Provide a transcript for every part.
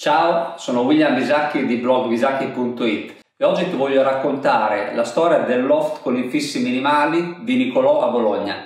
Ciao, sono William Bisacchi di blog bisacchi.it e oggi ti voglio raccontare la storia del loft con infissi minimali di Nicolò a Bologna.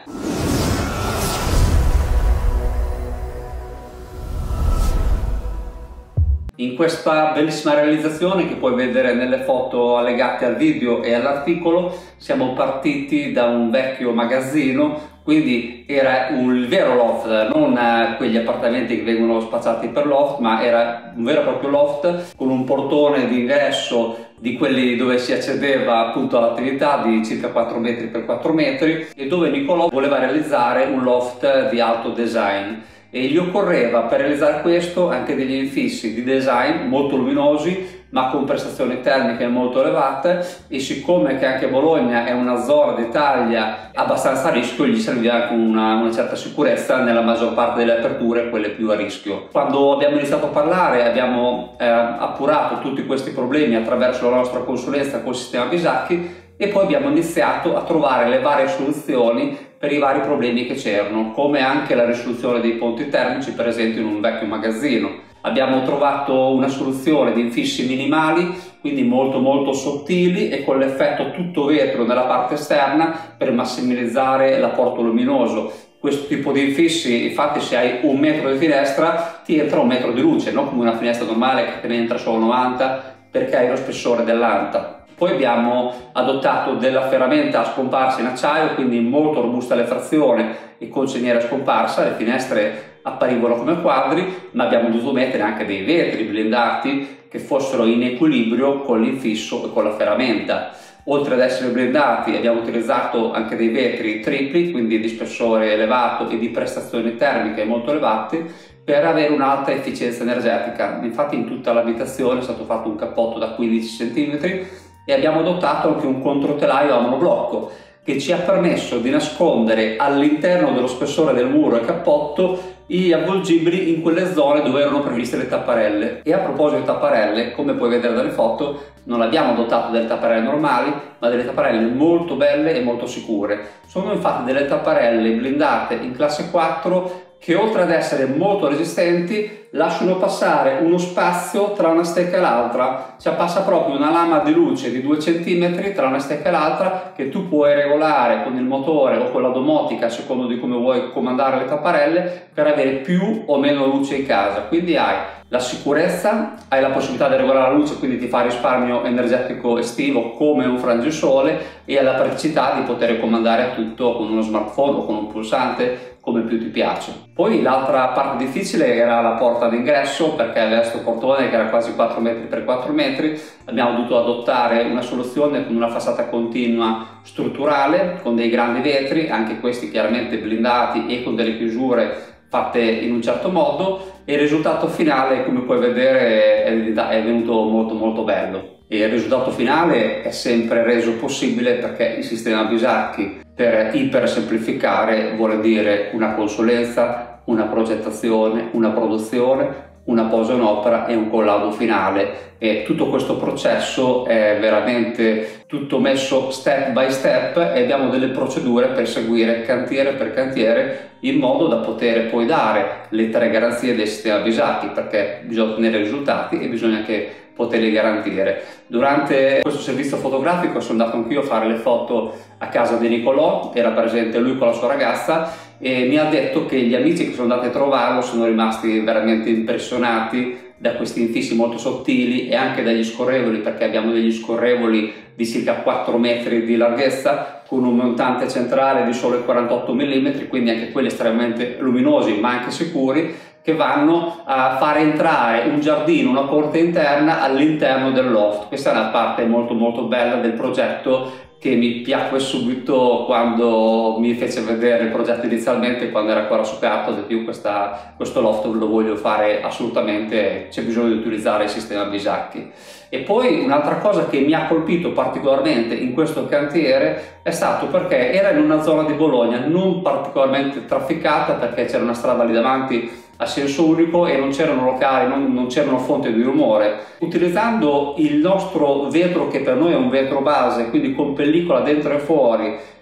In questa bellissima realizzazione che puoi vedere nelle foto allegate al video e all'articolo, siamo partiti da un vecchio magazzino, quindi era il vero loft, non quegli appartamenti che vengono spacciati per loft, ma era un vero e proprio loft con un portone d'ingresso di quelli dove si accedeva appunto all'attività di circa 4 metri per 4 metri e dove Nicolò voleva realizzare un loft di alto design. E gli occorreva per realizzare questo anche degli infissi di design molto luminosi ma con prestazioni termiche molto elevate, e siccome che anche Bologna è una zona d'Italia abbastanza a rischio, gli serviva anche una certa sicurezza nella maggior parte delle aperture, quelle più a rischio. Quando abbiamo iniziato a parlare abbiamo appurato tutti questi problemi attraverso la nostra consulenza col sistema Bisacchi e poi abbiamo iniziato a trovare le varie soluzioni per i vari problemi che c'erano, come anche la risoluzione dei ponti termici, per esempio in un vecchio magazzino. Abbiamo trovato una soluzione di infissi minimali, quindi molto sottili e con l'effetto tutto vetro nella parte esterna per massimalizzare l'apporto luminoso. Questo tipo di infissi, infatti, se hai 1 metro di finestra ti entra 1 metro di luce, non come una finestra normale che te ne entra solo 90 perché hai lo spessore dell'anta. Poi abbiamo adottato della ferramenta a scomparsa in acciaio, quindi molto robusta alle frazioni e con ceniera scomparsa. Le finestre apparivano come quadri, ma abbiamo dovuto mettere anche dei vetri blindati che fossero in equilibrio con l'infisso e con la ferramenta. Oltre ad essere blindati abbiamo utilizzato anche dei vetri tripli, quindi di spessore elevato e di prestazioni termiche molto elevate, per avere un'alta efficienza energetica. Infatti in tutta l'abitazione è stato fatto un cappotto da 15 cm e abbiamo adottato anche un controtelaio a monoblocco che ci ha permesso di nascondere all'interno dello spessore del muro e cappotto gli avvolgibili in quelle zone dove erano previste le tapparelle. E a proposito di tapparelle, come puoi vedere dalle foto, non abbiamo adottato delle tapparelle normali, ma delle tapparelle molto belle e molto sicure. Sono infatti delle tapparelle blindate in classe 4 che, oltre ad essere molto resistenti, lasciano passare uno spazio tra una stecca e l'altra, cioè passa proprio una lama di luce di 2 cm tra una stecca e l'altra che tu puoi regolare con il motore o con la domotica a secondo di come vuoi comandare le tapparelle per avere più o meno luce in casa. Quindi hai la sicurezza, hai la possibilità di regolare la luce, quindi ti fa risparmio energetico estivo come un frangisole, e hai la praticità di poter comandare tutto con uno smartphone o con un pulsante come più ti piace. Poi l'altra parte difficile era la porta d'ingresso, perché aveva questo portone che era quasi 4 metri per 4 metri. Abbiamo dovuto adottare una soluzione con una facciata continua strutturale con dei grandi vetri, anche questi chiaramente blindati e con delle chiusure fatte in un certo modo, e il risultato finale, come puoi vedere, è venuto molto bello. E il risultato finale è sempre reso possibile perché il sistema Bisacchi, per iper semplificare, vuole dire una consulenza, una progettazione, una produzione, una posa in opera e un collaudo finale, e tutto questo processo è veramente tutto messo step by step e abbiamo delle procedure per seguire cantiere per cantiere in modo da poter poi dare le 3 garanzie del sistema Bisacchi, perché bisogna ottenere risultati e bisogna anche poterli garantire. Durante questo servizio fotografico sono andato anch'io a fare le foto a casa di Nicolò, era presente lui con la sua ragazza e mi ha detto che gli amici che sono andati a trovarlo sono rimasti veramente impressionati da questi infissi molto sottili e anche dagli scorrevoli, perché abbiamo degli scorrevoli di circa 4 metri di larghezza con un montante centrale di solo 48 mm, quindi anche quelli estremamente luminosi ma anche sicuri, che vanno a far entrare un giardino, una corte interna all'interno del loft. Questa è una parte molto bella del progetto che mi piacque subito quando mi fece vedere il progetto inizialmente, quando era ancora su carta. Ho detto io questo loft lo voglio fare assolutamente, c'è bisogno di utilizzare il sistema Bisacchi. E poi un'altra cosa che mi ha colpito particolarmente in questo cantiere è stato perché era in una zona di Bologna non particolarmente trafficata, perché c'era una strada lì davanti a senso unico e non c'erano locali, non c'erano fonti di rumore. Utilizzando il nostro vetro, che per noi è un vetro base, quindi con pellicola dentro e fuori,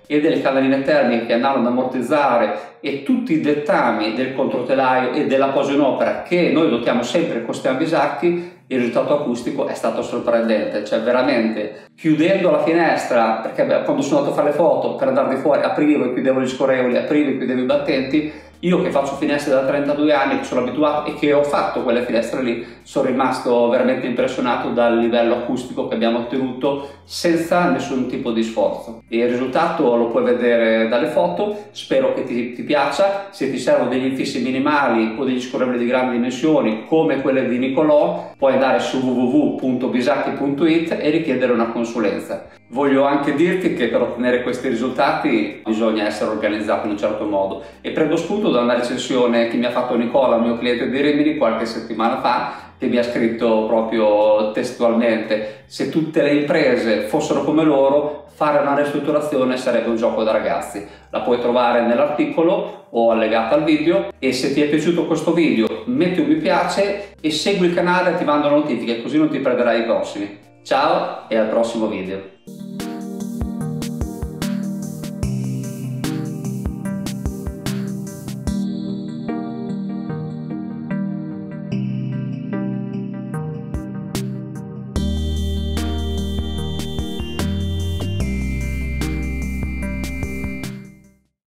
e delle canalline termiche che andavano ad ammortizzare e tutti i dettami del controtelaio e della posa in opera che noi dotiamo sempre con stemmi Bisacchi, il risultato acustico è stato sorprendente, cioè veramente chiudendo la finestra, perché quando sono andato a fare le foto per andare di fuori aprivo e chiudevo gli scorrevoli, aprivo e chiudevo i battenti, io che faccio finestre da 32 anni, che sono abituato e che ho fatto quelle finestre lì, sono rimasto veramente impressionato dal livello acustico che abbiamo ottenuto senza nessun tipo di sforzo. E il risultato lo puoi vedere dalle foto, spero che ti piaccia. Se ti servono degli infissi minimali o degli scorrevoli di grandi dimensioni come quelle di Nicolò, puoi andare su www.bisacchi.it e richiedere una consulenza. Voglio anche dirti che per ottenere questi risultati bisogna essere organizzati in un certo modo, e prendo spunto da una recensione che mi ha fatto Nicola, mio cliente di Rimini, qualche settimana fa, che mi ha scritto proprio testualmente: se tutte le imprese fossero come loro, fare una ristrutturazione sarebbe un gioco da ragazzi. La puoi trovare nell'articolo o allegata al video, e se ti è piaciuto questo video metti un mi piace e segui il canale attivando le notifiche, così non ti perderai i prossimi. Ciao e al prossimo video.